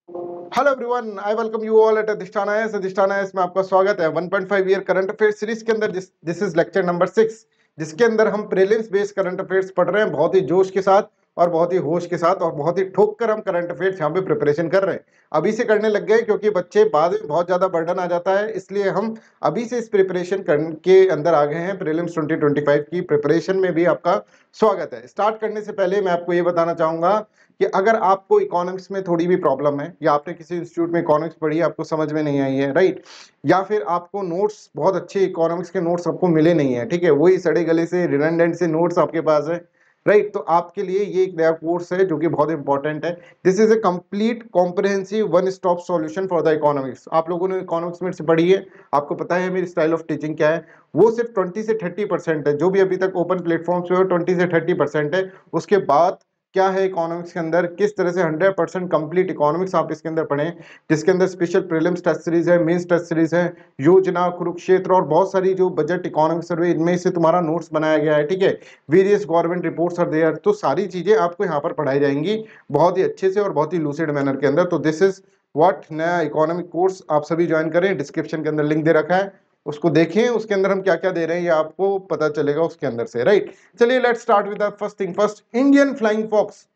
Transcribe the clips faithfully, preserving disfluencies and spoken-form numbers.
Hello everyone, I welcome you all at Adhishthan IAS. Adhishthan IAS में आपका स्वागत है। One point five year current affairs series के अंदर this is lecture number six, जिसके अंदर हम प्रीलिम्स बेस्ड करंट अफेयर्स पढ़ रहे हैं बहुत ही जोश के साथ और बहुत ही होश के साथ और बहुत ही ठोक कर हम करंट अफेयर्स यहाँ पे प्रिपरेशन कर रहे हैं। अभी से करने लग गए क्योंकि बच्चे बाद में बहुत ज्यादा बर्डन आ जाता है, इसलिए हम अभी से इस प्रिपरेशन के अंदर आ गए हैं। प्रीलिम्स ट्वेंटी ट्वेंटी फाइव की प्रिपरेशन में भी आपका स्वागत है। स्टार्ट करने से पहले मैं आपको ये बताना चाहूंगा कि अगर आपको इकोनॉमिक्स में थोड़ी भी प्रॉब्लम है या आपने किसी इंस्टीट्यूट में इकोनॉमिक्स पढ़ी है, आपको समझ में नहीं आई है, राइट, या फिर आपको नोट्स बहुत अच्छे इकोनॉमिक्स के नोट्स आपको मिले नहीं है, ठीक है, वही सड़े गले से रिडंडेंट से नोट्स आपके पास है, राइट, तो आपके लिए ये एक नया कोर्स है जो कि बहुत इंपॉर्टेंट है। This is a complete comprehensive one stop solution for the economics. आप लोगों ने इकोनॉमिक्स में से पढ़ी है, आपको पता है मेरी स्टाइल ऑफ टीचिंग क्या है। वो सिर्फ ट्वेंटी से थर्टी परसेंट है, जो भी अभी तक ओपन प्लेटफॉर्म्स पे ट्वेंटी से थर्टी परसेंट है। उसके बाद क्या है इकोनॉमिक्स के अंदर, किस तरह से हंड्रेड परसेंट कंप्लीट इकोनॉमिक्स आप इसके अंदर पढ़ें, जिसके अंदर स्पेशल प्रीलिम्स टेस्ट सीरीज है, मेंस टेस्ट सीरीज है, योजना, कुरुक्षेत्र और बहुत सारी जो बजट इकोनॉमिक सर्वे, इनमें से तुम्हारा नोट्स बनाया गया है, ठीक है। Various government reports are there, तो सारी चीजें आपको यहाँ पर पढ़ाई जाएंगी बहुत ही अच्छे से और बहुत ही लूसिड मैनर के अंदर। तो दिस इज व्हाट नया इकोनॉमिक कोर्स आप सभी ज्वाइन करें। डिस्क्रिप्शन के अंदर लिंक दे रखा है, उसको देखें, उसके अंदर हम क्या क्या दे रहे हैं ये आपको पता चलेगा उसके अंदर से, राइट। चलिए let's start with the first thing first, Indian flying fox.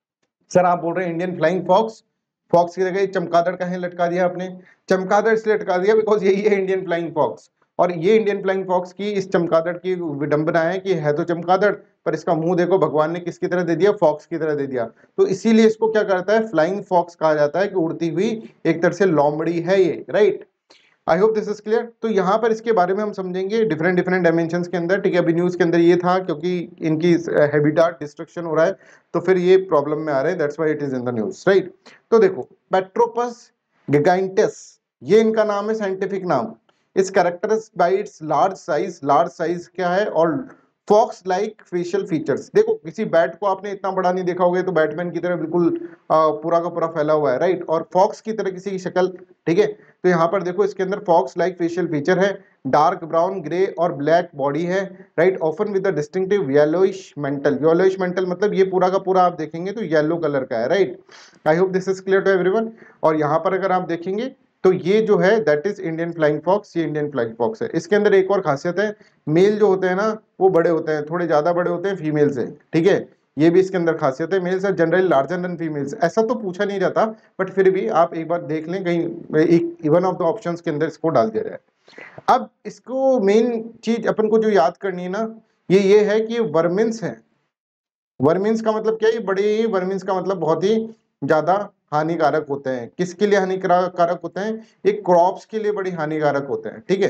Sir आप बोल रहे हैं इंडियन फ्लाइंग फॉक्स, फॉक्स की जगह चमगादड़ कहीं लटका दिया आपने। चमगादड़ इसलिए लटका दिया बिकॉज यही है इंडियन फ्लाइंग फॉक्स, और ये इंडियन फ्लाइंग फॉक्स की, इस चमगादड़ की विडंबना है कि है तो चमगादड़ पर इसका मुंह देखो भगवान ने किसकी तरह दे दिया, फॉक्स की तरह दे दिया। तो इसीलिए इसको क्या करता है, फ्लाइंग फॉक्स कहा जाता है कि उड़ती हुई एक तरह से लोमड़ी है ये, right. I hope this is clear. तो यहाँ पर इसके बारे में हम समझेंगे डिफरेंट डिफरेंट डायमेंशंस के अंदर, ठीक है। अभी न्यूज के अंदर ये था क्योंकि इनकी हैबिटाट डिस्ट्रक्शन हो रहा है, तो फिर ये प्रॉब्लम में आ रहे हैं, that's why it is in the news, right. तो देखो, पेट्रोपस गिगाइंटस, ये इनका नाम है, साइंटिफिक नाम। Is characters by its large size, large size क्या है, और फॉक्स लाइक फेशियल फीचर्स। देखो किसी बैट को आपने इतना बड़ा नहीं देखा होगा, तो बैटमैन की तरह बिल्कुल आ, पूरा का पूरा फैला हुआ है, राइट, और फॉक्स की तरह किसी की शक्ल, ठीक है। तो यहाँ पर देखो इसके अंदर फॉक्स लाइक फेशियल फीचर है, डार्क ब्राउन, ग्रे और ब्लैक बॉडी है, right, often with the distinctive yellowish mantle. Yellowish mantle मतलब ये पूरा का पूरा आप देखेंगे तो येलो कलर का है, right. I hope this is clear to everyone. और यहाँ पर अगर आप देखेंगे तो ये जो है that is Indian flying fox, ये इंडियन फ्लाइंग फॉक्स है। इसके अंदर एक और खासियत है, मेल जो होते हैं ना वो बड़े होते हैं, थोड़े ज्यादा बड़े होते हैं फीमेल से, ठीक है। ये भी इसके अंदर खासियत है, males are generally larger than females. ऐसा तो पूछा नहीं जाता, बट फिर भी आप एक बार देख लें, कहीं एक वन ऑफ द ऑप्शंस के अंदर इसको डाल दिया जाए। अब इसको मेन चीज अपन को जो याद करनी है ना, ये ये है कि वर्मिन्स है। वर्मिन्स का मतलब क्या है, ये बड़े ही, वर्मिन्स का मतलब बहुत ही ज्यादा हानिकारक होते हैं। किसके लिए हानिकारक होते हैं, ये क्रॉप्स के लिए बड़ी हानिकारक होते हैं, ठीक है।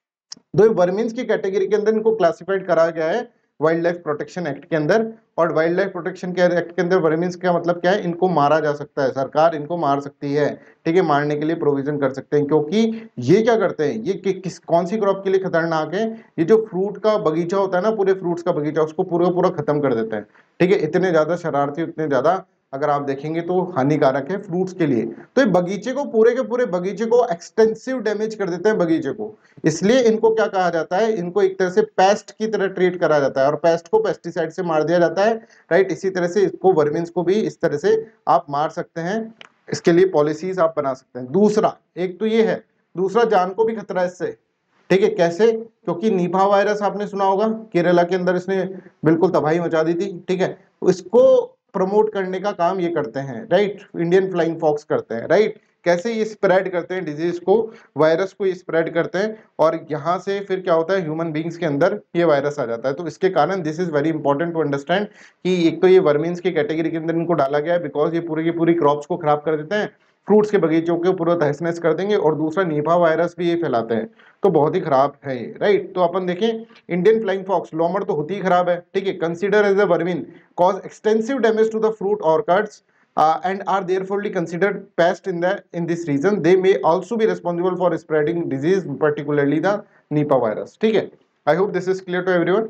तो वर्मिन्स की कैटेगरी के अंदर इनको क्लासिफाइड करा गया है वाइल्ड लाइफ प्रोटेक्शन एक्ट के अंदर। और वाइल्ड लाइफ प्रोटेक्शन के एक्ट के अंदर वर्मिन्स का मतलब क्या है, इनको मारा जा सकता है, सरकार इनको मार सकती है, ठीक है, मारने के लिए प्रोविजन कर सकते हैं। क्योंकि ये क्या करते हैं, ये कि, किस कौन सी क्रॉप के लिए खतरनाक है, ये जो फ्रूट का बगीचा होता है ना, पूरे फ्रूट्स का बगीचा, उसको पूरा पूरा खत्म कर देते हैं, ठीक है। इतने ज्यादा शरारती, इतने ज्यादा अगर आप देखेंगे तो हानिकारक है फ्रूट्स के लिए। तो ये बगीचे को, पूरे के पूरे बगीचे को एक्सटेंसिव डैमेज कर देते हैं बगीचे को। इसलिए इनको क्या कहा जाता है, इनको एक तरह से पेस्ट की तरह ट्रीट करा जाता है, और पेस्ट को पेस्टिसाइड से मार दिया जाता है, राइट। इसी तरह से इसको, वर्मिन्स को भी इस तरह से आप मार सकते हैं, इसके लिए पॉलिसीज आप बना सकते हैं। दूसरा, एक तो ये है, दूसरा जान को भी खतरा है इससे, ठीक है। कैसे, क्योंकि निपा वायरस आपने सुना होगा, केरला के अंदर इसने बिल्कुल तबाही मचा दी थी, ठीक है। इसको प्रमोट करने का काम ये करते हैं, राइट, इंडियन फ्लाइंग फॉक्स करते हैं, राइट। कैसे ये स्प्रेड करते हैं डिजीज को, वायरस को ये स्प्रेड करते हैं, और यहाँ से फिर क्या होता है, ह्यूमन बींग्स के अंदर ये वायरस आ जाता है। तो इसके कारण this is very important to understand कि एक तो ये वर्मिन्स की कैटेगरी के अंदर इनको डाला गया है बिकॉज ये पूरी की पूरी क्रॉप्स को खराब कर देते हैं, फ्रूट्स के बगीचों के पूरा तहस नहस कर देंगे, और दूसरा निपा वायरस भी ये फैलाते हैं, तो बहुत ही खराब है ये, राइट। तो अपन देखें, इंडियन फ्लाइंग फॉक्स, लोमड़ तो होती ही खराब है, ठीक है, consider as a vermin, cause extensive damage to the fruit orchards uh, and are therefore considered pest in the in this region. They may also be responsible for spreading disease, particularly the Nipah virus. ठीक है, I hope this is clear to everyone.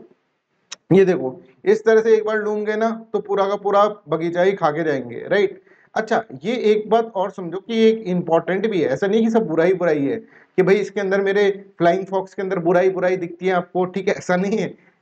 ये देखो, इस तरह से एक बार लूंगे ना तो पूरा का पूरा बगीचा ही खा के जाएंगे, राइट। अच्छा, ये एक बात और समझो कि एक इंपॉर्टेंट भी है, ऐसा नहीं कि सब बुराई बुराई है कि भाई इसके अंदर, मेरे फ्लाइंग फॉक्स के अंदर बुराई बुराई दिखती है आपको, ठीक है, ऐसा नहीं है।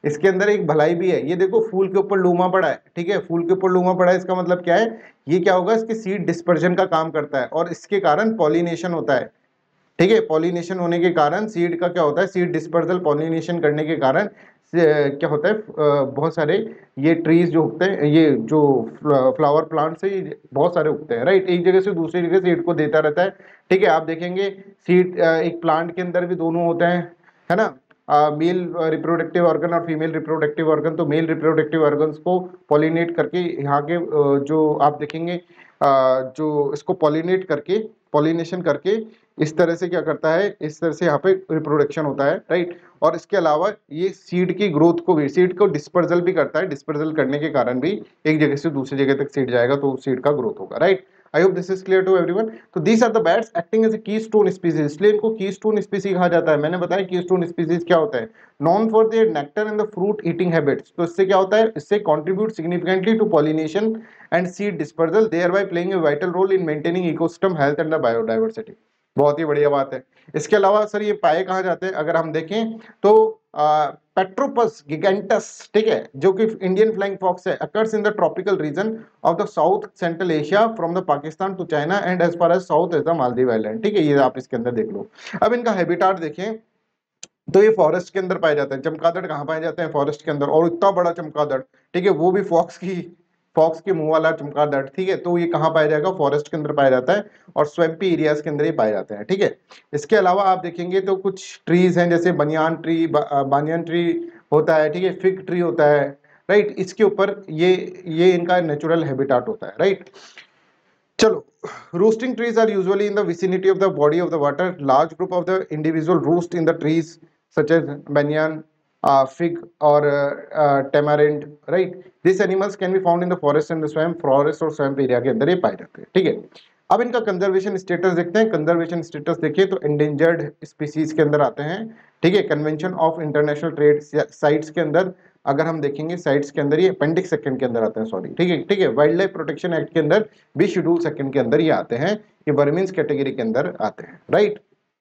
इसके अंदर एक भलाई भी है। ये देखो फूल के ऊपर लूमा पड़ा है, ठीक है, फूल के ऊपर लूमा पड़ा है, इसका मतलब क्या है, ये क्या होगा, इसकी सीड डिस्पर्जन का काम करता है और इसके कारण पॉलिनेशन होता है, ठीक है। पॉलिनेशन होने के कारण सीड का क्या होता है, सीड डिस्पर्सल, पॉलिनेशन करने के कारण क्या होता है, बहुत सारे ये ट्रीज जो उगते हैं, ये जो फ्लावर प्लांट से बहुत सारे उगते हैं, राइट, एक जगह से दूसरी जगह सीड को देता रहता है, ठीक है। आप देखेंगे सीड एक प्लांट के अंदर भी दोनों होते हैं, है ना, मेल रिप्रोडक्टिव ऑर्गन और फीमेल रिप्रोडक्टिव ऑर्गन। तो मेल रिप्रोडक्टिव ऑर्गन्स को पॉलिनेट करके यहाँ के uh, जो आप देखेंगे uh, जो इसको पॉलिनेट करके, पॉलिनेशन करके इस तरह से क्या करता है, इस तरह से यहाँ पे रिप्रोडक्शन होता है, राइट। और इसके अलावा ये सीड की ग्रोथ को भी, सीड को डिस्पर्जल भी करता है, डिस्पर्जल करने के कारण भी एक जगह से दूसरी जगह तक सीड जाएगा तो सीड का ग्रोथ होगा, right. I hope this is clear to everyone. तो these are the bats acting as a keystone species, इसलिए इनको कीस्टोन स्पीसीज कहा जाता है। मैंने बताया कीस्टोन स्पीसीज क्या होता है, known for their nectar and the fruit eating habits. तो इससे क्या होता है, इससे contribute significantly to pollination and seed dispersal, thereby playing a vital role in maintaining ecosystem health and the biodiversity. बहुत ही बढ़िया बात है। इसके अलावा सर ये पाए कहाँ जाते हैं, अगर हम देखें तो पेट्रोपस गिगेंटस, ठीक है, जो कि इंडियन फ्लाइंग फॉक्स है, occurs in the tropical region of the south central Asia from the Pakistan to China and as far as south as the Maldive island, ठीक है। ये आप इसके अंदर देख लो। अब इनका हैबिटाट देखें तो ये फॉरेस्ट के अंदर पाए जाते हैं। चमगादड़ कहाँ पाए जाते हैं, फॉरेस्ट के अंदर, और इतना बड़ा चमगादड़, ठीक है, वो भी फॉक्स की फॉक्स के मुंह वाला चमगादड़, ठीक है, तो ये कहाँ पाया जाएगा, फॉरेस्ट के अंदर पाया जाता है और स्वैम्पी एरियाज के अंदर ये पाए जाते हैं, ठीक है। इसके अलावा आप देखेंगे तो कुछ ट्रीज हैं, जैसे बनियान ट्री, बानियन ट्री होता है, ठीक है, फिग ट्री होता है, राइट, इसके ऊपर ये ये इनका नेचुरल हैबिटाट होता है, राइट। चलो, roosting trees are usually in the vicinity of the body of the water. Large group of the individual roost in the trees such as banyan, uh, fig or uh, uh, tamarind, right? These animals can be found in the forest and the swamp, forest और swamp area के अंदर ये पाए जाते हैं, ठीक है। अब इनका कंजर्वेशन स्टेटस देखते हैं। कंजर्वेशन स्टेटस देखिए तो एंडेंजर्ड स्पीसीज के अंदर आते हैं, ठीक है। Convention of international trade CITES के अंदर अगर हम देखेंगे, साइट्स के अंदर ये अपेंडिक्स सेकंड के अंदर आते हैं, सॉरी, ठीक है, ठीक है। वाइल्ड लाइफ प्रोटेक्शन एक्ट के अंदर भी शेड्यूल सेकंड के अंदर ये आते हैं, ये वर्मिन्स कैटेगरी के अंदर आते हैं, राइट।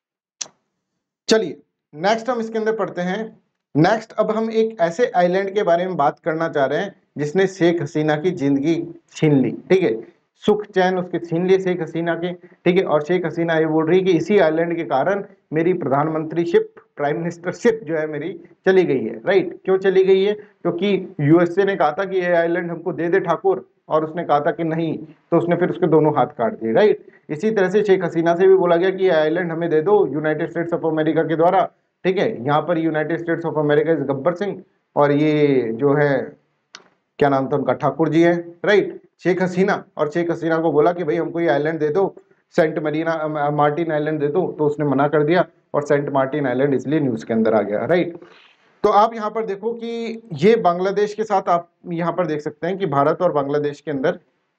चलिए नेक्स्ट हम इसके अंदर पढ़ते हैं। नेक्स्ट अब हम एक ऐसे आइलैंड के बारे में बात करना चाह रहे हैं जिसने शेख हसीना की जिंदगी छीन ली, ठीक है, सुख चैन उसके छीन लिए शेख हसीना के, ठीक है। और शेख हसीना ये बोल रही है कि इसी आइलैंड के कारण मेरी प्रधानमंत्रीशिप, प्राइम मिनिस्टरशिप जो है मेरी चली गई है, राइट। क्यों चली गई है, क्योंकि यूएसए ने कहा था कि ये आइलैंड हमको दे दे ठाकुर, और उसने कहा था कि नहीं, तो उसने फिर उसके दोनों हाथ काट दिए, राइट। इसी तरह से शेख हसीना से भी बोला गया कि ये आइलैंड हमें दे दो यूनाइटेड स्टेट्स ऑफ अमेरिका के द्वारा, ठीक है। यहाँ पर United States of America is Gabbar Singh और ये जो है क्या नाम था उनका, ठाकुर जी है, राइट, शेख हसीना। और शेख हसीना को बोला कि भाई हमको ये आइलैंड दे दो, सेंट मरीना मार्टिन आइलैंड दे दो, तो उसने मना कर दिया और सेंट मार्टिन आइलैंड इसलिए न्यूज के अंदर आ गया, राइट। तो आप यहाँ पर देखो कि ये बांग्लादेश के साथ आप यहाँ पर देख सकते हैं कि भारत और बांग्लादेश के अंदर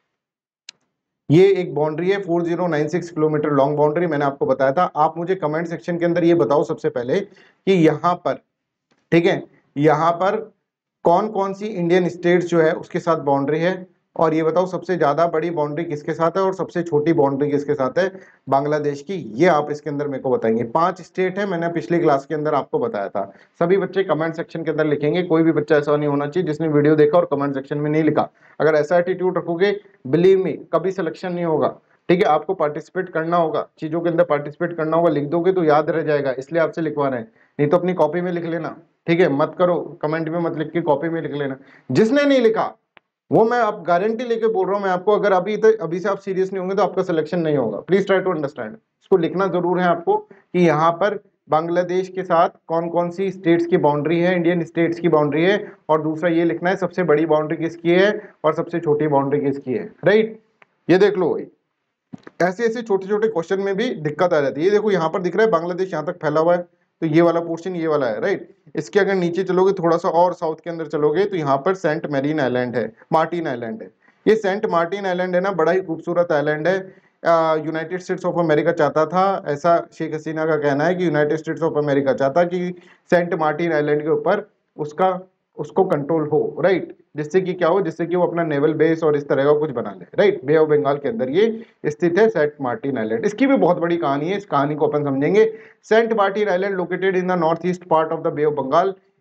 ये एक बाउंड्री है, four thousand ninety six kilometre long boundary, मैंने आपको बताया था। आप मुझे कमेंट सेक्शन के अंदर ये बताओ सबसे पहले कि यहाँ पर, ठीक है, यहाँ पर कौन कौन सी इंडियन स्टेट्स जो है उसके साथ बाउंड्री है, और ये बताओ सबसे ज्यादा बड़ी बाउंड्री किसके साथ है और सबसे छोटी बाउंड्री किसके साथ है बांग्लादेश की, ये आप इसके अंदर मेरे को बताएंगे। पांच स्टेट है, मैंने पिछली क्लास के अंदर आपको बताया था। सभी बच्चे कमेंट सेक्शन के अंदर लिखेंगे, कोई भी बच्चा ऐसा नहीं होना चाहिए जिसने वीडियो देखा और कमेंट सेक्शन में नहीं लिखा। अगर ऐसा एटीट्यूड रखोगे, बिलीव मी, कभी सिलेक्शन नहीं होगा, ठीक है। आपको पार्टिसिपेट करना होगा, चीजों के अंदर पार्टिसिपेट करना होगा, लिख दोगे तो याद रह जाएगा, इसलिए आपसे लिखवा रहे हैं, नहीं तो अपनी कॉपी में लिख लेना, ठीक है। मत करो कमेंट में मत लिख के कॉपी में लिख लेना। जिसने नहीं लिखा वो मैं आप गारंटी लेके बोल रहा हूं मैं आपको, अगर अभी तक अभी से आप सीरियस नहीं होंगे तो आपका सिलेक्शन नहीं होगा। प्लीज ट्राई टू अंडरस्टैंड, इसको लिखना जरूर है आपको कि यहाँ पर बांग्लादेश के साथ कौन कौन सी स्टेट्स की बाउंड्री है, इंडियन स्टेट्स की बाउंड्री है, और दूसरा ये लिखना है सबसे बड़ी बाउंड्री किसकी है और सबसे छोटी बाउंड्री किसकी है, राइट। ये देख लो भाई, ऐसे ऐसे छोटे छोटे क्वेश्चन में भी दिक्कत आ जाती है। ये देखो यहाँ पर दिख रहा है बांग्लादेश यहाँ तक फैला हुआ है, तो ये वाला पोर्शन ये वाला है, राइट। इसके अगर नीचे चलोगे थोड़ा सा और साउथ के अंदर चलोगे तो यहाँ पर सेंट मैरीन आइलैंड है, मार्टिन आइलैंड है। ये सेंट मार्टिन आइलैंड है ना, बड़ा ही खूबसूरत आइलैंड है। यूनाइटेड स्टेट्स ऑफ अमेरिका चाहता था, ऐसा शेख हसीना का कहना है कि यूनाइटेड स्टेट्स ऑफ अमेरिका चाहता कि सेंट मार्टिन आइलैंड के ऊपर उसका उसको कंट्रोल हो, राइट, जिससे कि क्या हो, जिससे कि वो अपना नेवल बेस और इस तरह का कुछ बना ले, राइट। बे ऑफ बंगाल के अंदर ये स्थित है सेंट मार्टिन आइलैंड। इसकी भी बहुत बड़ी कहानी है, इस कहानी को अपन समझेंगे। Saint Martin island located in the north east part of the Bay of Bengal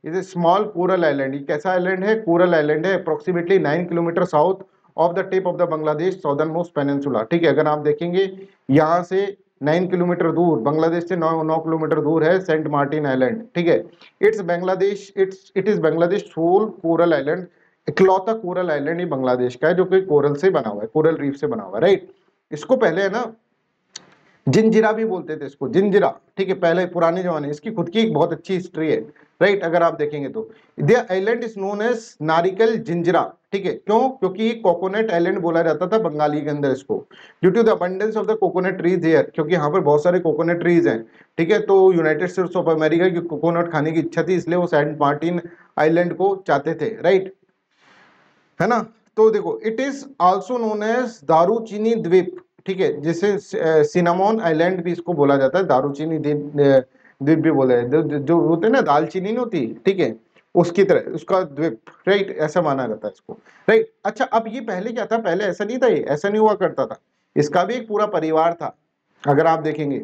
is a small coral island. ये कैसा आइलैंड है? कोरल आइलैंड है, approximately nine kilometre south of the tip of the Bangladesh southernmost peninsula. ठीक है, अगर आप देखेंगे यहाँ से नाइन किलोमीटर दूर, बांग्लादेश से नौ नौ किलोमीटर दूर है सेंट मार्टिन आइलैंड। ठीक है, it's Bangladesh it's it is Bangladesh sole coral island, इकलौता कोरल आइलैंड ही बांग्लादेश का है जो कि कोरल से बना हुआ है, कोरल रीफ से बना हुआ है, राइट। इसको पहले है ना जिंजिरा भी बोलते थे इसको, जिंजिरा। ठीक है, पहले पुराने जमाने, इसकी खुद की एक बहुत अच्छी हिस्ट्री है, राइट। अगर आप देखेंगे तो the island is known as Narikel Jinjira. ठीक है, क्यों? क्योंकि कोकोनट आइलैंड बोला जाता था बंगाली के अंदर इसको, due to the abundance of the coconut trees here, क्योंकि यहाँ पर बहुत सारे कोकोनट ट्रीज हैं। ठीक है, तो यूनाइटेड स्टेट्स ऑफ अमेरिका की कोकोनट खाने की इच्छा थी, इसलिए वो सेंट मार्टिन आइलैंड को चाहते थे, राइट, है ना। तो देखो, it is also known as Daruchini Dwip. ठीक है, जिसे सिनामोन आइलैंड भी इसको बोला जाता है, दारूचीनी द्वीप भी बोला है, जो होते हैं ना दालचीनी नहीं होती, ठीक है, उसकी तरह उसका द्वीप, राइट, ऐसा माना जाता है इसको, राइट। अच्छा, अब ये पहले क्या था? पहले ऐसा नहीं था, ये ऐसा नहीं हुआ करता था, इसका भी एक पूरा परिवार था, अगर आप देखेंगे,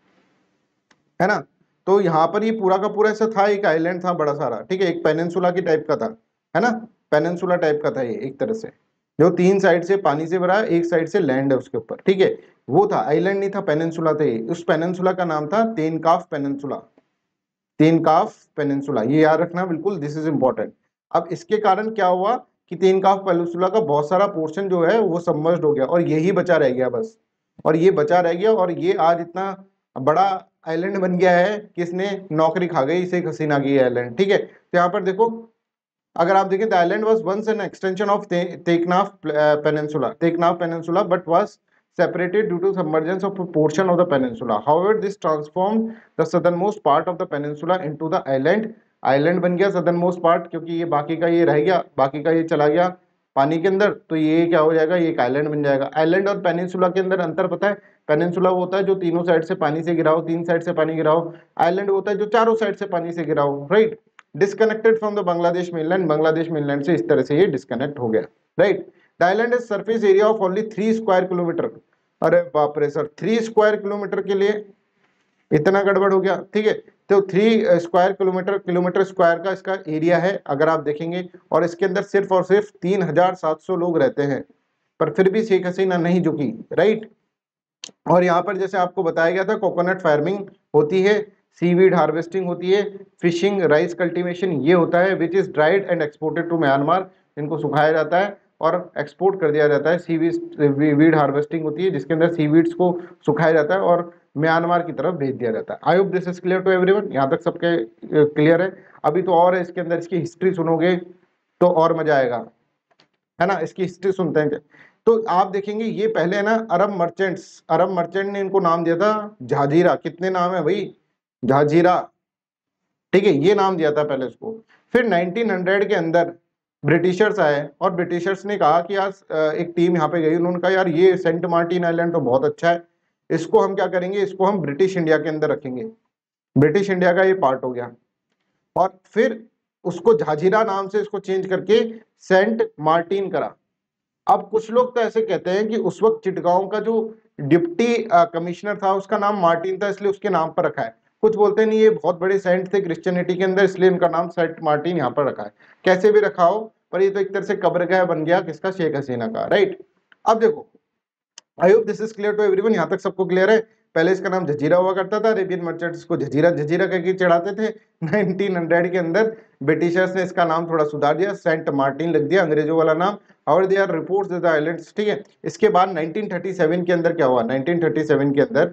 है ना। तो यहाँ पर ये पूरा का पूरा ऐसा था, एक आइलैंड था बड़ा सारा, ठीक है, एक पेनिनसुला की टाइप का था, है ना, पेनिनसुला टाइप का था ये एक तरह से, जो तीन साइड से पानी से भरा है, एक साइड से लैंड है उसके ऊपर। ठीक है, वो था, आइलैंड नहीं था, पेनिनसुला था ये। उस पेनिनसुला का नाम था तेनकाफ पेनिनसुला, तेनकाफ पेनिनसुला, ये याद रखना बिल्कुल, दिस इज इंपॉर्टेंट। अब इसके कारण क्या हुआ कि तेनकाफ पेनिनसुला का बहुत सारा पोर्शन जो है वो सबमर्ज्ड हो गया और यही बचा रह गया बस, और ये बचा रह गया, और ये आज इतना बड़ा आइलैंड बन गया है, किसने नौकरी खा गई शेख हसीना की आइलैंड। ठीक है, तो यहाँ पर देखो, अगर आप देखें, the island was once an extension of Teknaf peninsula, Teknaf peninsula, but was separated due to submergence of a portion of the peninsula. However, this transformed the southernmost part of the peninsula into the island. Island बन गया southernmost part, क्योंकि ये बाकी का ये रह गया, बाकी का ये चला गया पानी के अंदर, तो ये क्या हो जाएगा? ये एक आइलैंड बन जाएगा। आइलैंड और पेनिनसुला के अंदर अंतर पता है? पेनिनसुला वो होता है जो तीनों साइड से पानी से घिरा हो, तीन साइड से पानी घिरा हो। आइलैंड होता है जो चारों साइड से पानी से घिरा हो, राइट। Disconnected from the Bangladesh mainland, Bangladesh mainland से इस तरह से ये डिस्कनेक्ट हो गया, right. The island is surface area of only three square kilometre. अरे बाप रे सर, थ्री स्क्वायर किलोमीटर के लिए इतना गड़बड़ हो गया। ठीक है, तो three square kilometre kilometre square का इसका एरिया है, अगर आप देखेंगे, और इसके अंदर सिर्फ और सिर्फ तीन हजार सात सौ लोग रहते हैं, पर फिर भी शेख हसीना नहीं झुकी, राइट। और यहाँ पर जैसे आपको बताया गया था, कोकोनट फार्मिंग होती है, सीवीड हार्वेस्टिंग होती है, फिशिंग, राइस कल्टीवेशन ये होता है, which is dried and exported to Myanmar, इनको सुखाया जाता है और एक्सपोर्ट कर दिया जाता है। सीवीड हार्वेस्टिंग होती है, जिसके अंदर सीवीड्स को सुखाया जाता है और म्यांमार की तरफ भेज दिया जाता है। I hope this is clear to everyone, यहाँ तक सबके क्लियर है। अभी तो और है इसके अंदर, इसकी हिस्ट्री सुनोगे तो और मजा आएगा, है ना। इसकी हिस्ट्री सुनते हैं, तो आप देखेंगे ये पहले है ना अरब मर्चेंट्स, अरब मर्चेंट ने इनको नाम दिया था झाजीरा। कितने नाम है भाई? झाजीरा, ठीक है, ये नाम दिया था पहले इसको। फिर नाइनटीन हंड्रेड के अंदर ब्रिटिशर्स आए और ब्रिटिशर्स ने कहा कि यार, एक टीम यहाँ पे गई, उन्होंने कहा यार ये सेंट मार्टिन आइलैंड तो बहुत अच्छा है, इसको हम क्या करेंगे, इसको हम ब्रिटिश इंडिया के अंदर रखेंगे, ब्रिटिश इंडिया का ये पार्ट हो गया। और फिर उसको झाजीरा नाम से इसको चेंज करके सेंट मार्टिन करा। अब कुछ लोग तो ऐसे कहते हैं कि उस वक्त चिटगांव का जो डिप्टी कमिश्नर था उसका नाम मार्टिन था, इसलिए उसके नाम पर रखा है। कुछ बोलते नहीं, ये बहुत बड़े सेंट थे क्रिश्चियनिटी के अंदर, इसलिए इनका नाम सेंट मार्टिन यहाँ पर रखा है। कैसे भी रखा हो, पर ये तो एक तरह से कब्रगाह बन गया किसका? शेख हसीना का, राइट। अब देखो, I hope this is clear to everyone, यहाँ तक सबको क्लियर है। पहले इसका नाम जजीरा हुआ करता था, अरेबियन मर्चेंट्स को जजीरा जजीरा करके चढ़ाते थे। नाइनटीन हंड्रेड के अंदर ब्रिटिशर्स ने इसका नाम थोड़ा सुधार दिया, सेंट मार्टिन लग दिया, अंग्रेजों वाला नाम। और there are reports the islands, ठीक है। इसके बाद नाइनटीन थर्टी सेवन के अंदर क्या हुआ? नाइनटीन थर्टी सेवन के अंदर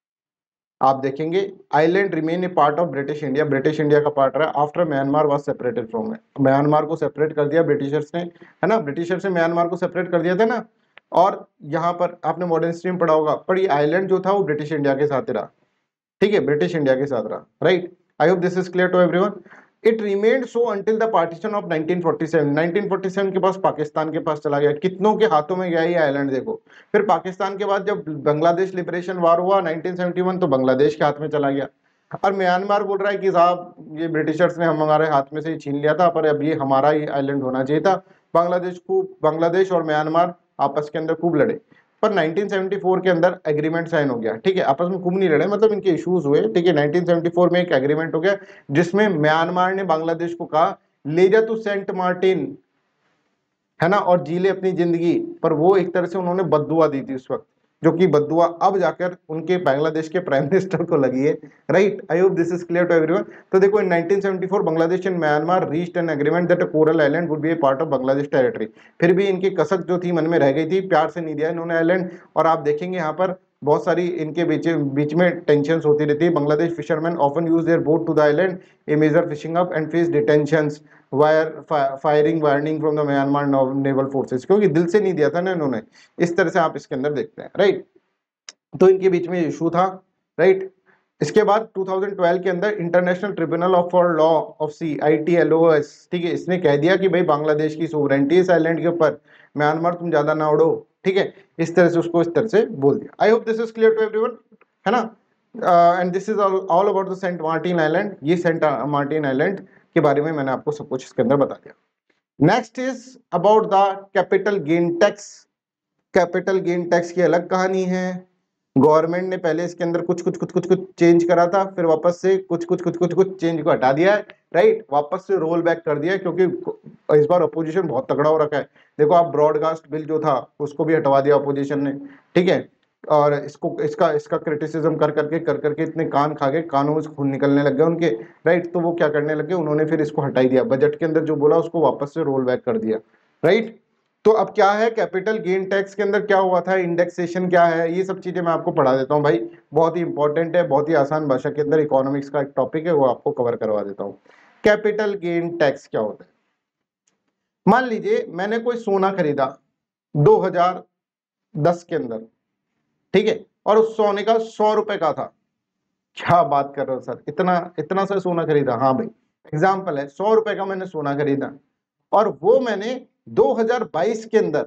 आप देखेंगे island remain a part of British India, British India का पार्ट रहा after Myanmar was separated from, Myanmar को सेपरेट कर दिया ब्रिटिशर्स ने, है ना। ब्रिटिशर्स ने म्यांमार को सेपरेट कर दिया था ना। और यहाँ पर आपने मॉडर्न स्ट्रीम पढ़ा होगा, पर ये आइलैंड जो था वो ब्रिटिश इंडिया के साथ रहा, ठीक है, ब्रिटिश इंडिया के साथ रहा, right. I hope this is clear to everyone. It remained so until the partition of nineteen forty seven, nineteen forty seven के पास पाकिस्तान के पास चला गया। कितनों के हाथों में गया ये आइलैंड देखो। फिर पाकिस्तान के बाद जब बांग्लादेश लिबरेशन वार हुआ नाइनटीन सेवेंटी वन, तो बांग्लादेश के हाथ में चला गया। और म्यांमार बोल रहा है कि साहब ये ब्रिटिशर्स ने हम हमारे हाथ में से छीन लिया था, पर अब ये हमारा ही आइलैंड होना चाहिए था। बांग्लादेश को बांग्लादेश और म्यांमार आपस के अंदर खूब लड़े। पर नाइनटीन सेवेंटी फोर के अंदर एग्रीमेंट साइन हो गया, ठीक है, आपस में खूब नहीं लड़े, मतलब इनके इश्यूज हुए, ठीक है। नाइनटीन सेवेंटी फोर में एक एग्रीमेंट हो गया जिसमें म्यांमार ने बांग्लादेश को कहा ले जा तू सेंट मार्टिन, है ना, और जी ले अपनी जिंदगी, पर वो एक तरह से उन्होंने बद्दुआ दी थी उस वक्त, जो कि बद्दुआ अब जाकर उनके बांग्लादेश के प्राइम मिनिस्टर को लगी है, right. I hope this is clear to everyone. तो देखो in nineteen seventy four Bangladesh and Myanmar reached an agreement that coral island would be a part of Bangladesh territory. फिर भी इनकी कसक जो थी मन में रह गई थी, प्यार से नहीं दिया इन्होंने आइलैंड, और आप देखेंगे यहाँ पर बहुत सारी इनके बीच बीच में टेंशंस होती रहती है। Bangladesh fisherman often use their boat to the island a major fishing up and face detentions wire firing warning from the Myanmar naval forces, क्योंकि दिल से नहीं दिया था ना इन्होंने, इस तरह से आप इसके अंदर देखते हैं, राइट। तो इनके बीच में इशू था, राइट। इसके बाद टू थाउजेंड ट्वेल्व के अंदर international tribunal of for law of sea I T L O S, ठीक है, इसने कह दिया कि भाई बांग्लादेश की सोवरेंटी इस आइलैंड के ऊपर, म्यांमार तुम ज्यादा ना उड़ो, ठीक है, इस तरह से उसको इस तरह से बोल दिया। I hope this is clear to everyone, है ना। And this is all about the Saint Martin island. ये सेंट मार्टिन आइलैंड के बारे में मैंने आपको सब कुछ इसके अंदर बता दिया। Next is about the capital gain tax. Capital gain tax की अलग कहानी है। गवर्नमेंट ने पहले इसके अंदर कुछ कुछ कुछ कुछ कुछ चेंज करा था, फिर वापस से कुछ कुछ कुछ कुछ कुछ चेंज को हटा दिया है, राइट, वापस से रोल बैक कर दिया है, क्योंकि इस बार अपोजिशन बहुत तगड़ा हो रखा है। देखो आप ब्रॉडकास्ट बिल जो था उसको भी हटवा दिया अपोजिशन ने, ठीक है, और इसको इसका इसका क्रिटिसिज्म कर करके कर करके इतने कान खा गए, कानों में खून निकलने लग गए उनके, राइट। तो वो क्या करने लगे, उन्होंने फिर इसको हटाई दिया, बजट के अंदर जो बोला उसको वापस से रोल बैक कर दिया, राइट। तो अब क्या है कैपिटल गेन टैक्स के अंदर क्या हुआ था, इंडेक्सेशन क्या है, ये सब चीजें मैं आपको पढ़ा देता हूँ भाई, बहुत ही इंपॉर्टेंट है, बहुत ही आसान भाषा के अंदर इकोनॉमिक्स का एक टॉपिक है, वो आपको कवर करवा देता हूँ। कैपिटल गेन टैक्स क्या होता है। मान लीजिए मैंने कोई सोना खरीदा दो हज़ार दस के अंदर, ठीक है, और उस सोने का सौ रुपए का था। क्या बात कर रहे हो सर, इतना इतना सा सोना खरीदा, हाँ भाई एग्जाम्पल है, सौ रुपए का मैंने सोना खरीदा और वो मैंने दो हज़ार बाईस के अंदर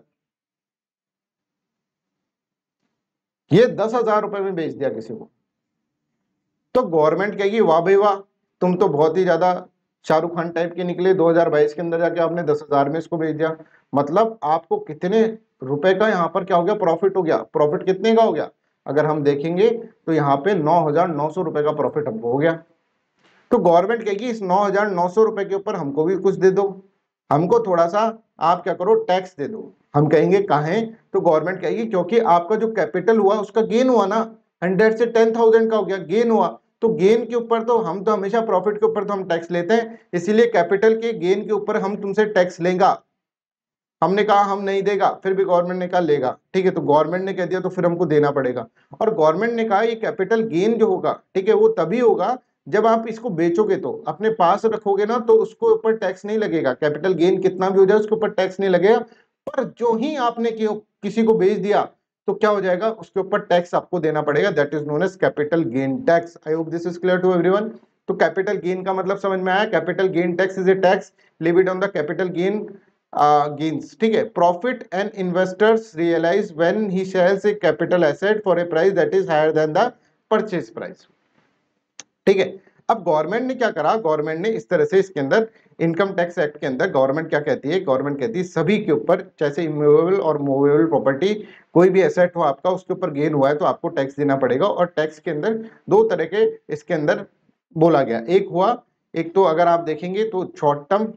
ये दस हजार रुपए में बेच दिया किसी को, तो गवर्नमेंट कहेगी वाह भाई वाह, तुम तो बहुत ही ज्यादा शाहरुख खान टाइप के निकले, दो हज़ार बाईस के अंदर जाके आपने दस हजार में इसको बेच दिया। मतलब आपको कितने रुपए का यहाँ पर क्या हो गया, प्रॉफिट हो गया। प्रॉफिट कितने का हो गया, अगर हम देखेंगे तो यहाँ पे नौ हजार नौ सौ रुपए का प्रॉफिट हमको हो गया। तो गवर्नमेंट कहेगी इस नौ हजार नौ सौ रुपए के ऊपर हमको भी कुछ दे दो, हमको थोड़ा सा आप क्या करो टैक्स दे दो। हम कहेंगे काहे, तो गवर्नमेंट कहेगी क्योंकि आपका जो कैपिटल हुआ उसका गेन हुआ ना, हंड्रेड से टेन थाउजेंड का हो गया, गेन हुआ, तो गेन के ऊपर तो हम तो हमेशा प्रॉफिट के ऊपर तो हम टैक्स लेते हैं, इसीलिए कैपिटल के गेन के ऊपर हम तुमसे टैक्स लेगा। हमने कहा हम नहीं देगा, फिर भी गवर्नमेंट ने कहा लेगा, ठीक है, तो गवर्नमेंट ने कह दिया तो फिर हमको देना पड़ेगा। और गवर्नमेंट ने कहा ये कैपिटल गेन जो होगा, ठीक है, वो तभी होगा जब आप इसको बेचोगे, तो अपने पास रखोगे ना तो उसको ऊपर टैक्स नहीं लगेगा, कैपिटल गेन कितना भी हो जाए उसके ऊपर टैक्स नहीं लगेगा। पर जो ही आपने किसी को बेच दिया तो क्या हो जाएगा, उसके ऊपर टैक्स आपको देना पड़ेगा, that is known as capital gain tax. I hope this is clear to everyone. तो कैपिटल गेन का मतलब समझ में आया, capital gain tax is a tax levied on the capital gain gains, ठीक है, profit and investors realise when he sells a capital asset for a price that is higher than the purchase price, ठीक है। अब government ने क्या करा, government ने इस तरह से इसके अंदर इनकम टैक्स एक्ट के अंदर गवर्नमेंट क्या कहती है, गवर्नमेंट कहती है सभी के ऊपर, जैसे इमूवेबल और मूवेबल प्रॉपर्टी कोई भी एसेट हो आपका उसके ऊपर गेन हुआ है तो आपको टैक्स देना पड़ेगा। और टैक्स के अंदर दो तरह के इसके अंदर बोला गया, एक हुआ, एक तो अगर आप देखेंगे तो short term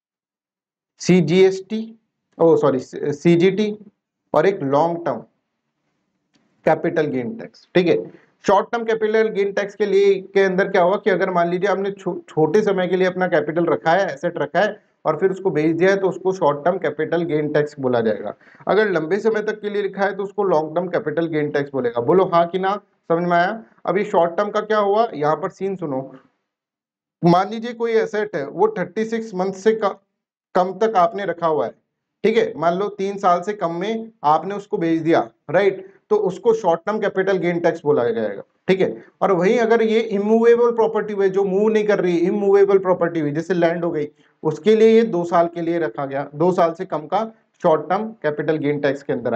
CGST, oh sorry CGT, और एक long term capital gain tax, ठीक है। Short term capital gain tax के लिए के अंदर क्या हुआ कि अगर मान लीजिए आपने छो, छोटे समय के लिए अपना कैपिटल रखा है, एसेट रखा है और फिर उसको बेच दिया है तो उसको short term capital gain tax बोला जाएगा। अगर लंबे समय तक के लिए लिखा है तो उसको long term capital gain tax बोलेगा। बोलो हाँ कि ना, समझ में आया। अभी शॉर्ट टर्म का क्या हुआ, यहाँ पर सीन सुनो। मान लीजिए कोई एसेट है वो थर्टी सिक्स मंथ से कम तक आपने रखा हुआ है, ठीक है, मान लो तीन साल से कम में आपने उसको बेच दिया, राइट, तो उसको short term capital gain tax बोला जाएगा, ठीक है। और वहीं अगर ये इमूवेबल प्रॉपर्टी हुई जो मूव नहीं कर रही, इमूवेबल प्रॉपर्टी हुई जैसे लैंड हो गई, उसके लिए ये दो साल के लिए रखा गया, दो साल से कम का short term capital gain tax के अंदर आएगा।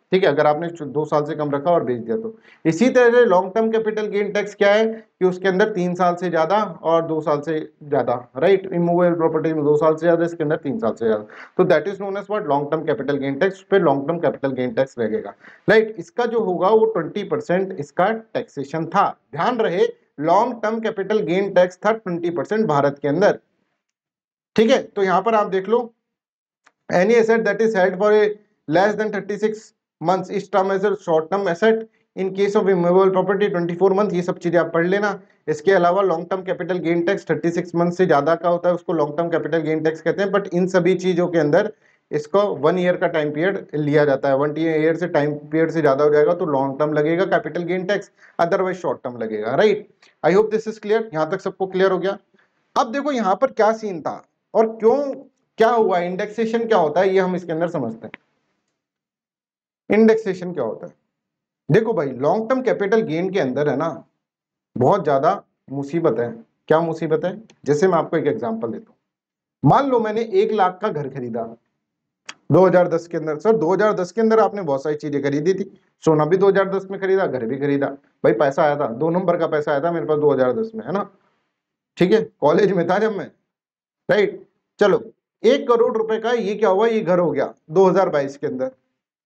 ठीक है, अगर आपने दो साल से कम रखा और बेच दिया तो। इसी तरह long term capital gain tax क्या है कि उसके अंदर तीन साल से ज्यादा और दो साल से ज्यादा, राइट, इमूवेबल प्रॉपर्टी में दो साल से ज्यादा, इसके अंदर तीन साल से ज्यादा, तो that is known as what, long term capital gain tax. पे long term capital gain tax लगेगा, राइट। इसका जो होगा वो ट्वेंटी परसेंट इसका टैक्सेशन था। ध्यान रहे long term capital gain tax था ट्वेंटी परसेंट भारत के अंदर, ठीक है। तो यहां पर आप देख लो, any asset that is held for a less than thirty six months is term as short term asset, in case of immovable property twenty four month, ये सब चीजें आप पढ़ लेना। इसके अलावा long term capital gain tax thirty six month से ज्यादा का होता है, उसको long term capital gain tax कहते हैं। बट इन सभी चीजों के अंदर इसको वन ईयर का टाइम पीरियड लिया जाता है। वन ईयर से टाइम पीरियड से ज्यादा हो जाएगा तो लॉन्ग टर्म लगेगा capital gain tax, otherwise short term लगेगा, right. I hope this is clear, यहां तक सबको क्लियर हो गया। अब देखो यहां पर क्या सीन था और क्यों क्या हुआ, इंडेक्सेशन क्या होता है ये हम इसके अंदर समझते हैं। इंडेक्सेशन क्या होता है, देखो भाई लॉन्ग टर्म कैपिटल गेन के अंदर है ना बहुत ज्यादा मुसीबत है। क्या मुसीबत है, जैसे मैं आपको एक एग्जांपल देता हूं। मान लो मैंने एक लाख का घर खरीदा दो हज़ार दस के अंदर। सर दो हज़ार दस के अंदर आपने बहुत सारी चीजें खरीदी थी, सोना भी दो हज़ार दस में खरीदा, घर भी खरीदा, भाई पैसा आया था, दो नंबर का पैसा आया था मेरे पास दो हज़ार दस में, है ना, ठीक है, कॉलेज में था जब मैं, राइट। चलो एक करोड़ रुपए का ये क्या हुआ, ये घर हो गया दो हज़ार बाईस के अंदर,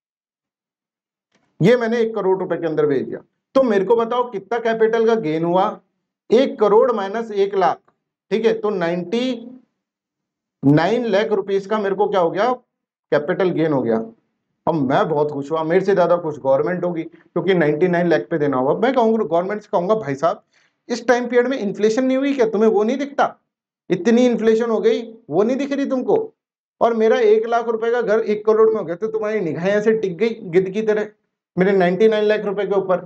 ये मैंने एक करोड़ रुपए के अंदर बेच दिया। तो मेरे को बताओ कितना कैपिटल का गेन हुआ, एक करोड़ माइनस एक लाख, ठीक है, तो नाइन्टी नाइन लाख रुपीस का मेरे को क्या हो गया, कैपिटल गेन हो गया। अब मैं बहुत खुश हुआ, मेरे से ज्यादा खुश गवर्नमेंट होगी क्योंकि निन्यानवे लाख पे देना होगा। मैं कहूंगा गवर्नमेंट से कहूंगा भाई साहब इस टाइम पीरियड में इन्फ्लेशन नहीं हुई क्या, तुम्हें वो नहीं दिखता, इतनी इन्फ्लेशन हो गई वो नहीं दिख रही तुमको, और मेरा एक लाख रुपए का घर एक करोड़ में हो गया, तो तुम्हारी निगाहें ऐसे टिक गई गिद्ध की तरह मेरे निन्यानवे लाख रुपए के ऊपर,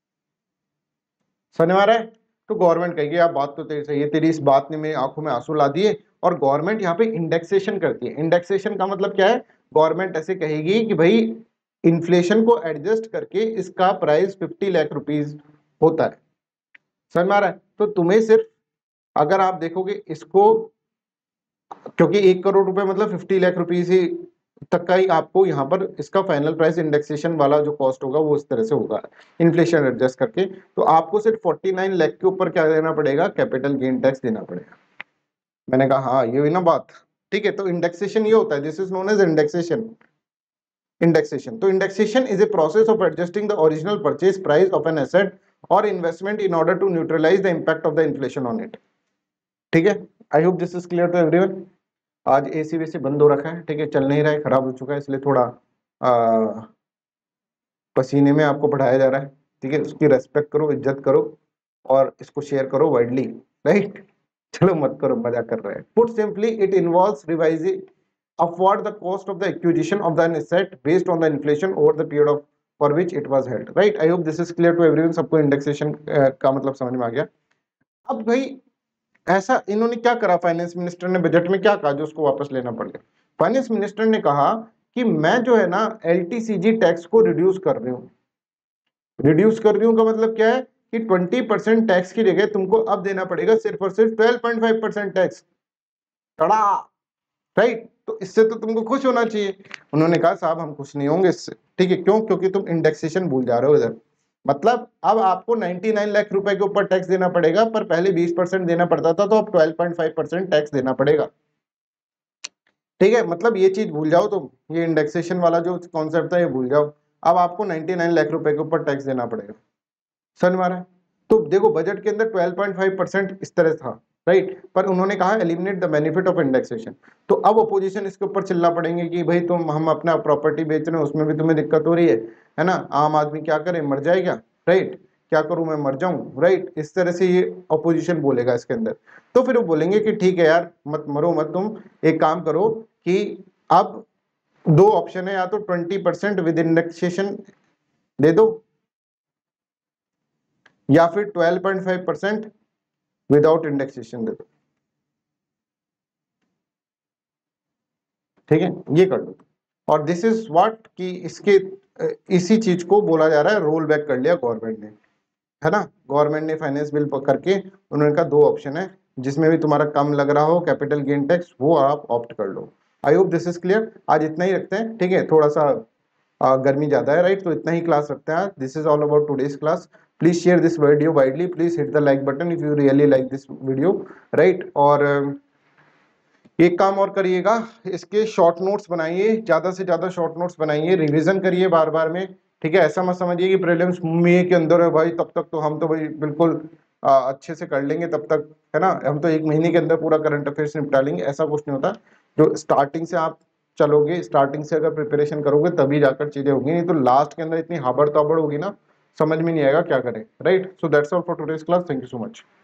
समझ आ रहा है। तो गवर्नमेंट कहेगी आप बात तो तेरी सही है, तेरी इस बात ने मेरी आंखों में आंसू ला दिए। और गवर्नमेंट यहाँ पे इंडेक्सेशन करती है। इंडेक्सेशन का मतलब क्या है, गवर्नमेंट ऐसे कहेगी कि भाई इन्फ्लेशन को एडजस्ट करके इसका प्राइस फिफ्टी लाख रुपीस होता है, समझ में आ रहा है। तो तुम्हें सिर्फ अगर आप देखोगे इसको, क्योंकि एक करोड़ रुपए मतलब फिफ्टी लाख रुपीस ही तक का ही आपको यहाँ पर इसका फाइनल प्राइस इंडेक्सेशन वाला जो कॉस्ट होगा वो इस तरह से होगा इन्फ्लेशन एडजस्ट करके। तो आपको सिर्फ उनचास लाख के ऊपर क्या देना पड़ेगा, कैपिटल गेन टैक्स देना पड़ेगा। मैंने कहा हाँ ये हुई ना बात, ठीक है। तो इंडेक्सेशन ये होता है, this is known as indexation. Indexation, तो indexation is a process of adjusting the original purchase price of an asset और investment in order to neutralise the impact of the inflation on it, ठीक है। I hope this is clear to everyone. आज एसी वेसी बंद हो रखा है, ठीक है, चल नहीं रहा है, खराब हो चुका है, इसलिए थोड़ा आ, पसीने में आपको पढ़ाया जा रहा है, ठीक है। उसकी रेस्पेक्ट करो, इज्जत करो और इसको शेयर करो वाइडली, राइट। चलो मत करो, मजाक कर रहे हैं। Put simply it involves revising upward the cost of the acquisition of the asset based on the inflation over the period of for which it was held, right. I hope this is clear to everyone, सबको indexation का मतलब समझ में आ गया। अब भाई ऐसा इन्होंने क्या करा, फाइनेंस मिनिस्टर ने बजट में क्या कहा जो उसको वापस लेना पड़ गया। फाइनेंस मिनिस्टर ने कहा कि मैं जो है ना एलटीसीजी टैक्स को रिड्यूस कर रही हूँ। रिड्यूस कर रही हूँ का मतलब क्या है कि ट्वेंटी परसेंट टैक्स की जगह तुमको अब देना पड़ेगा सिर्फ और सिर्फ twelve point five percent tax, तड़ा, राइट। तो इससे तो तुमको खुश होना चाहिए। उन्होंने कहा साहब हम खुश नहीं होंगे इससे, ठीक है, क्यों, क्योंकि तुम इंडेक्सेशन भूल जा रहे हो इधर। मतलब अब आपको निन्यानवे लाख रुपए के ऊपर टैक्स देना पड़ेगा, पर पहले बीस परसेंट देना पड़ता था, तो अब twelve point five percent tax देना पड़ेगा, ठीक है। मतलब ये चीज भूल जाओ तुम, ये इंडेक्सेशन वाला जो कॉन्सेप्ट था ये भूल जाओ। अब आपको निन्यानवे लाख रुपए के ऊपर टैक्स देना पड़ेगा, समझ में आ रहा है। तो देखो बजट के अंदर ट्वेल्व पॉइंट फाइव परसेंट इस तरह था, राइट, पर उन्होंने कहा eliminate the benefit of indexation. तो अब अपोजिशन इसके ऊपर चिल्ला पड़ेंगे कि भाई तुम हम अपना प्रॉपर्टी बेच रहे हैं उसमें भी तुम्हें दिक्कत हो रही है, है ना, आम आदमी क्या करे, मर जाएगा, राइट, क्या करूं मैं, मर जाऊं, राइट। इस तरह से ये अपोजिशन बोलेगा इसके अंदर। तो फिर वो बोलेंगे कि ठीक है यार मत मरो मत, तुम एक काम करो कि अब दो ऑप्शन है, या तो ट्वेंटी परसेंट विद इंडेक्सेशन दे दो या फिर twelve point five percent without indexation दे दो, ठीक है, ये कर दो। और दिस इज व्हाट कि इसके इसी चीज को बोला जा रहा है रोल बैक कर लिया गवर्नमेंट ने, है ना। गवर्नमेंट ने फाइनेंस बिल करके उन्होंने कहा दो ऑप्शन है, जिसमें भी तुम्हारा कम लग रहा हो कैपिटल गेन टैक्स वो आप ऑप्ट कर लो। I hope this is clear. आज इतना ही रखते हैं, ठीक है, थोड़ा सा गर्मी ज्यादा है, राइट। तो इतना ही क्लास रखते हैं। This is all about today's class. Please share this video widely, please hit the like button if you really like this video, right. और एक काम और करिएगा, इसके शॉर्ट नोट्स बनाइए, ज्यादा से ज्यादा शॉर्ट नोट्स बनाइए, रिवीजन करिए बार बार में, ठीक है। ऐसा मत समझिए कि प्रीलिम्स में के अंदर है भाई, तब तक तो हम तो भाई बिल्कुल आ, अच्छे से कर लेंगे तब तक, है ना, हम तो एक महीने के अंदर पूरा करंट अफेयर्स निपटा लेंगे, ऐसा कुछ नहीं होता। जो स्टार्टिंग से आप चलोगे, स्टार्टिंग से अगर प्रिपरेशन करोगे तभी जाकर चीजें होगी, नहीं तो लास्ट के अंदर इतनी हाबड़ ताबड़ होगी ना, समझ में नहीं आएगा क्या करें, right. So that's all for today's class. Thank you so much.